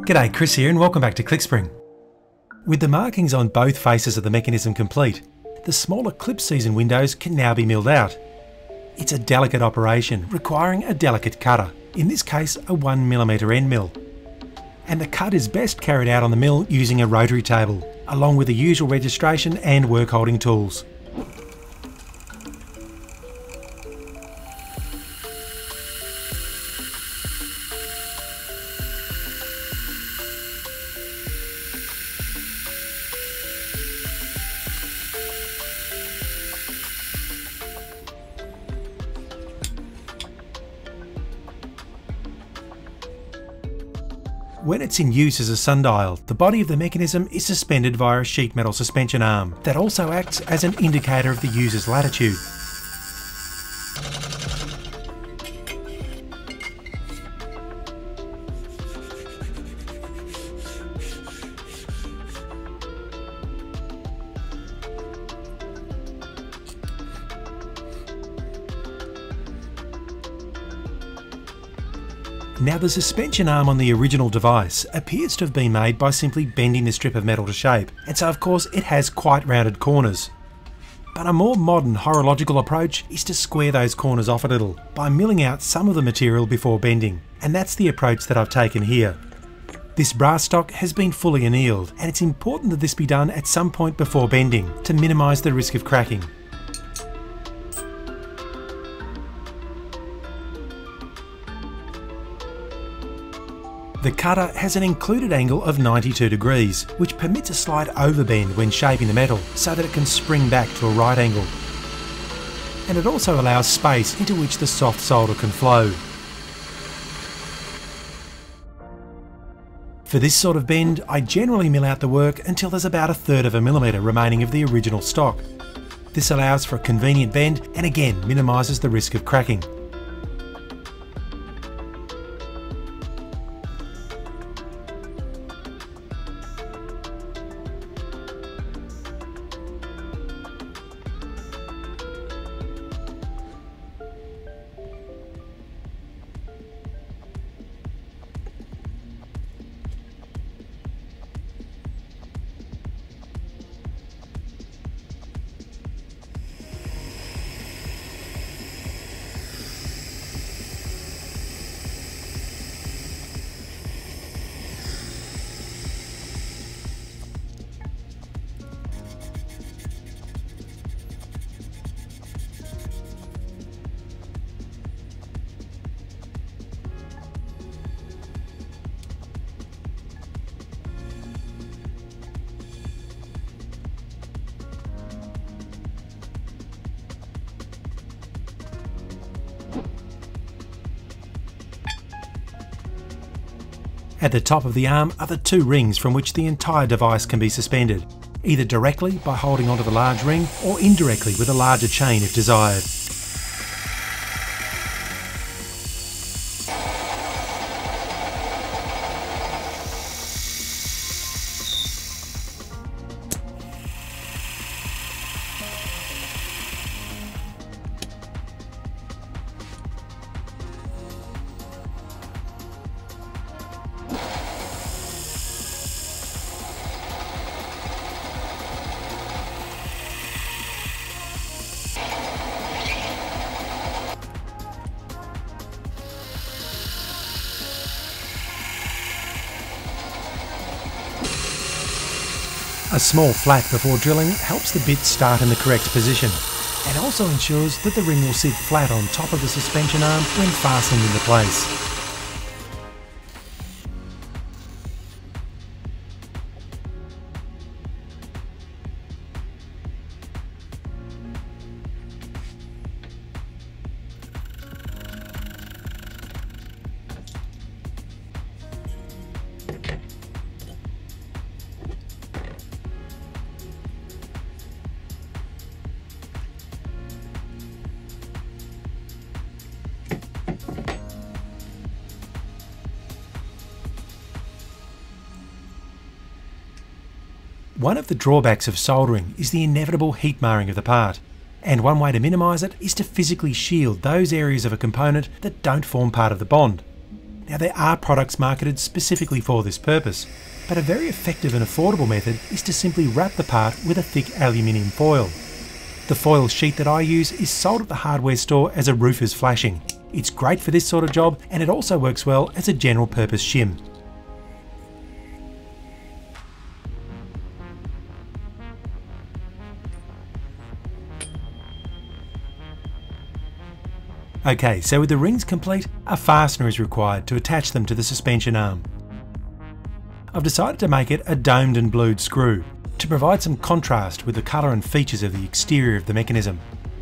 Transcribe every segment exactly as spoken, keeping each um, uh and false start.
G'day, Chris here and welcome back to ClickSpring. With the markings on both faces of the mechanism complete, the smaller clip season windows can now be milled out. It's a delicate operation requiring a delicate cutter, in this case a one millimeter end mill. And the cut is best carried out on the mill using a rotary table, along with the usual registration and work holding tools. When it's in use as a sundial, the body of the mechanism is suspended via a sheet metal suspension arm that also acts as an indicator of the user's latitude. Now, the suspension arm on the original device appears to have been made by simply bending the strip of metal to shape, and so of course it has quite rounded corners. But a more modern horological approach is to square those corners off a little by milling out some of the material before bending, and that's the approach that I've taken here. This brass stock has been fully annealed, and it's important that this be done at some point before bending to minimise the risk of cracking. The cutter has an included angle of ninety-two degrees, which permits a slight overbend when shaping the metal so that it can spring back to a right angle. And it also allows space into which the soft solder can flow. For this sort of bend, I generally mill out the work until there's about a third of a millimetre remaining of the original stock. This allows for a convenient bend and again minimises the risk of cracking. At the top of the arm are the two rings from which the entire device can be suspended, either directly by holding onto the large ring or indirectly with a larger chain if desired. A small flat before drilling helps the bit start in the correct position and also ensures that the ring will sit flat on top of the suspension arm when fastened into place. One of the drawbacks of soldering is the inevitable heat marring of the part, and one way to minimise it is to physically shield those areas of a component that don't form part of the bond. Now there are products marketed specifically for this purpose, but a very effective and affordable method is to simply wrap the part with a thick aluminium foil. The foil sheet that I use is sold at the hardware store as a roofer's flashing. It's great for this sort of job, and it also works well as a general purpose shim. Okay, so with the rings complete, a fastener is required to attach them to the suspension arm. I've decided to make it a domed and blued screw, to provide some contrast with the colour and features of the exterior of the mechanism.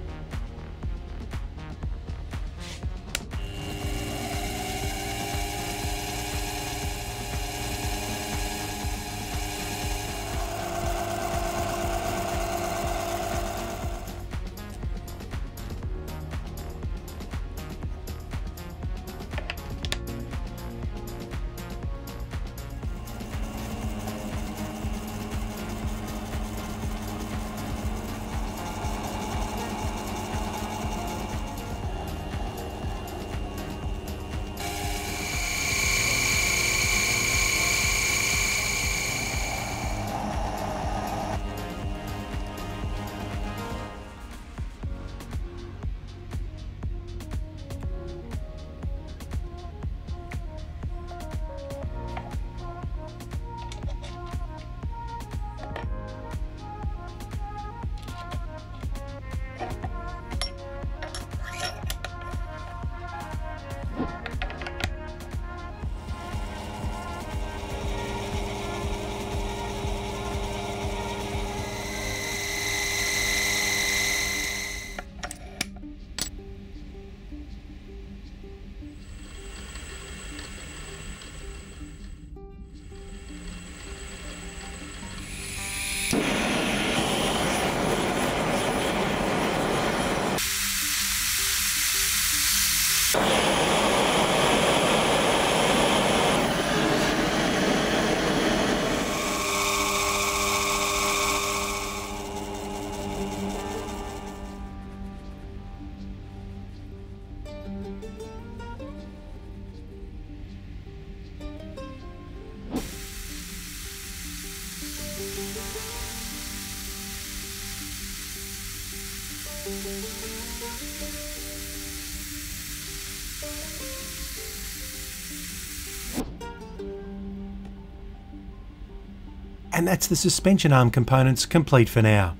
And that's the suspension arm components complete for now.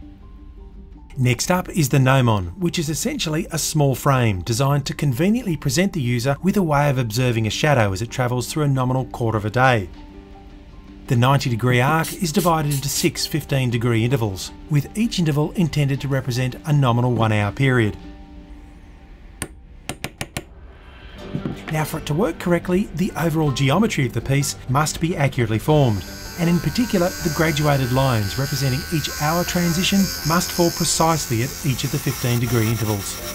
Next up is the Gnomon, which is essentially a small frame designed to conveniently present the user with a way of observing a shadow as it travels through a nominal quarter of a day. The ninety degree arc is divided into six fifteen degree intervals, with each interval intended to represent a nominal one hour period. Now, for it to work correctly, the overall geometry of the piece must be accurately formed, and in particular the graduated lines representing each hour transition must fall precisely at each of the fifteen degree intervals.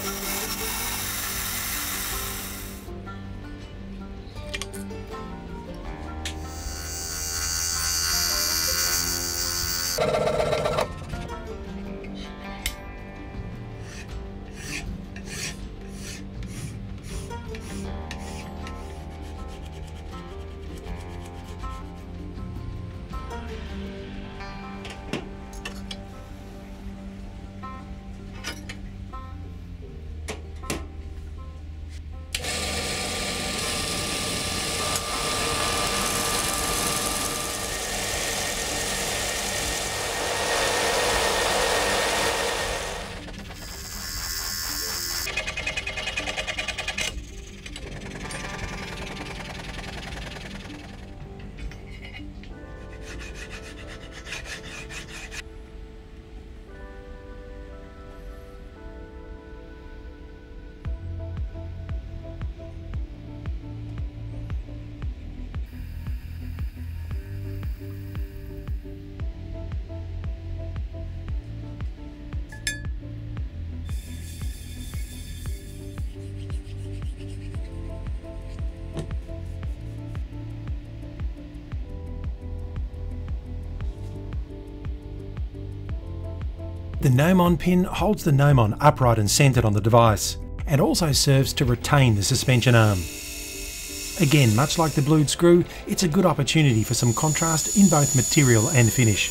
The Gnomon pin holds the Gnomon upright and centred on the device, and also serves to retain the suspension arm. Again, much like the blued screw, it's a good opportunity for some contrast in both material and finish.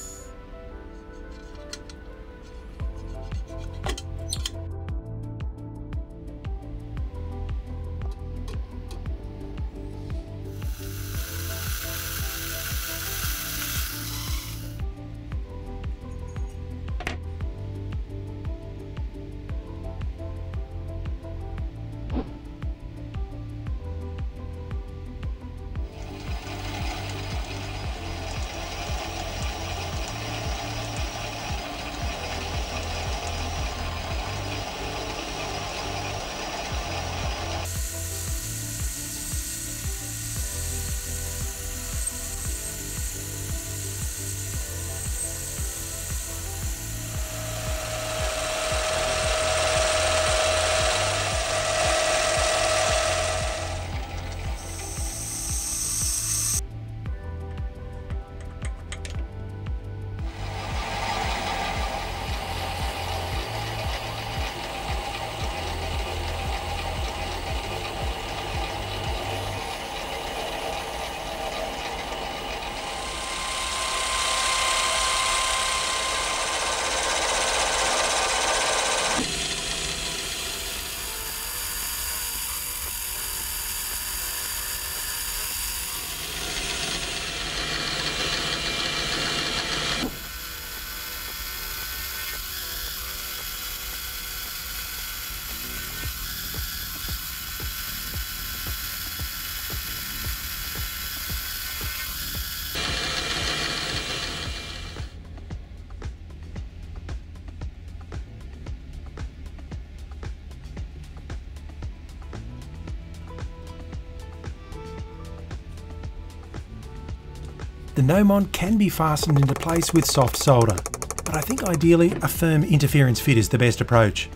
The Gnomon can be fastened into place with soft solder, but I think ideally a firm interference fit is the best approach.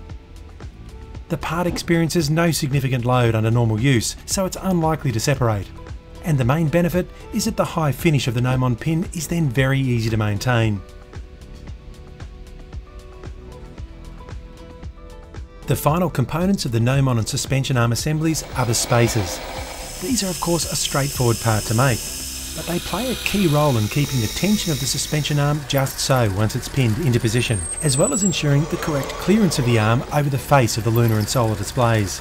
The part experiences no significant load under normal use, so it's unlikely to separate. And the main benefit is that the high finish of the Gnomon pin is then very easy to maintain. The final components of the Gnomon and suspension arm assemblies are the spacers. These are of course a straightforward part to make, but they play a key role in keeping the tension of the suspension arm just so once it's pinned into position, as well as ensuring the correct clearance of the arm over the face of the lunar and solar displays.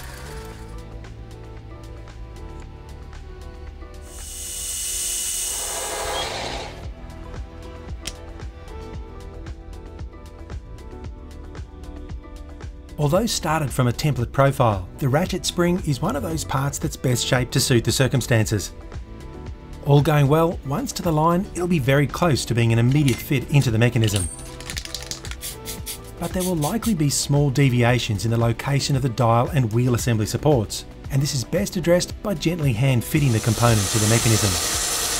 Although started from a template profile, the ratchet spring is one of those parts that's best shaped to suit the circumstances. All going well, once to the line, it'll be very close to being an immediate fit into the mechanism. But there will likely be small deviations in the location of the dial and wheel assembly supports, and this is best addressed by gently hand fitting the component to the mechanism.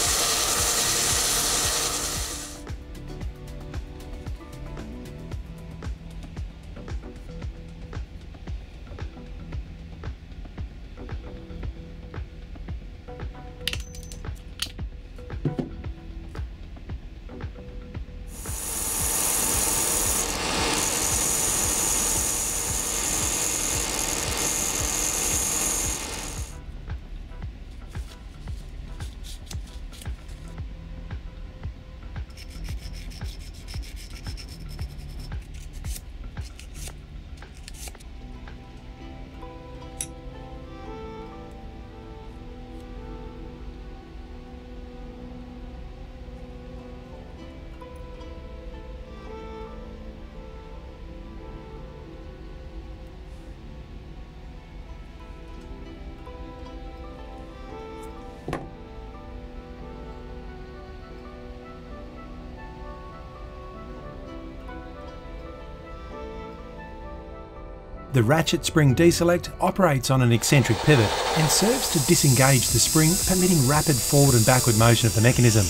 The ratchet spring deselect operates on an eccentric pivot and serves to disengage the spring, permitting rapid forward and backward motion of the mechanism.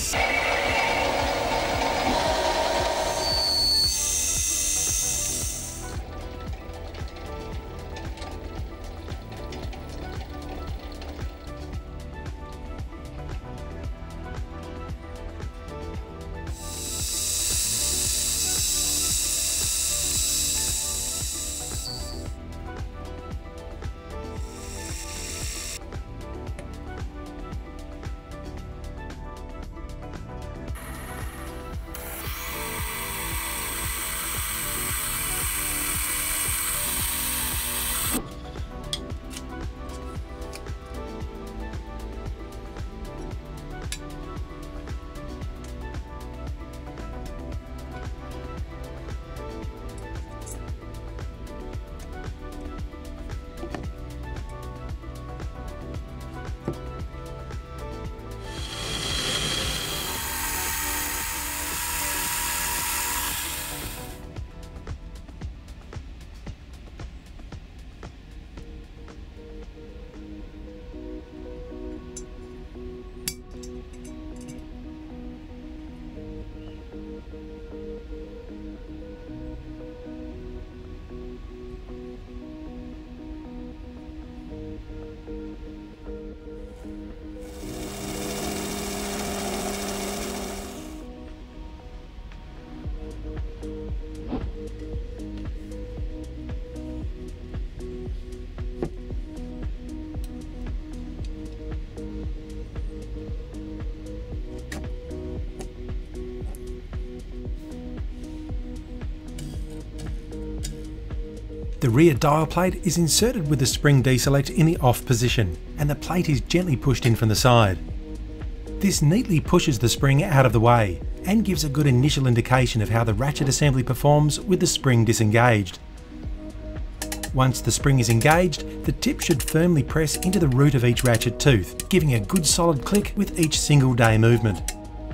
The rear dial plate is inserted with the spring deselect in the off position, and the plate is gently pushed in from the side. This neatly pushes the spring out of the way, and gives a good initial indication of how the ratchet assembly performs with the spring disengaged. Once the spring is engaged, the tip should firmly press into the root of each ratchet tooth, giving a good solid click with each single day movement.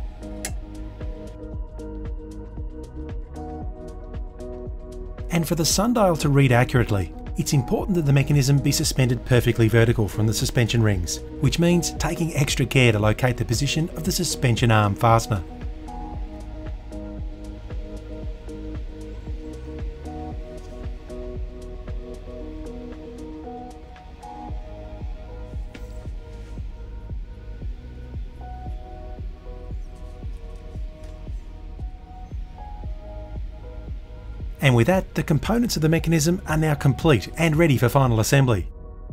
And for the sundial to read accurately, it's important that the mechanism be suspended perfectly vertical from the suspension rings, which means taking extra care to locate the position of the suspension arm fastener. And with that, the components of the mechanism are now complete and ready for final assembly.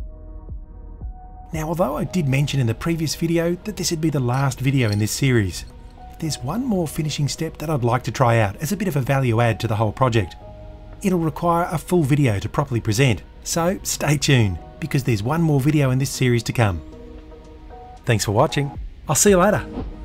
Now, although I did mention in the previous video that this would be the last video in this series, there's one more finishing step that I'd like to try out as a bit of a value add to the whole project. It'll require a full video to properly present, so stay tuned, because there's one more video in this series to come. Thanks for watching. I'll see you later.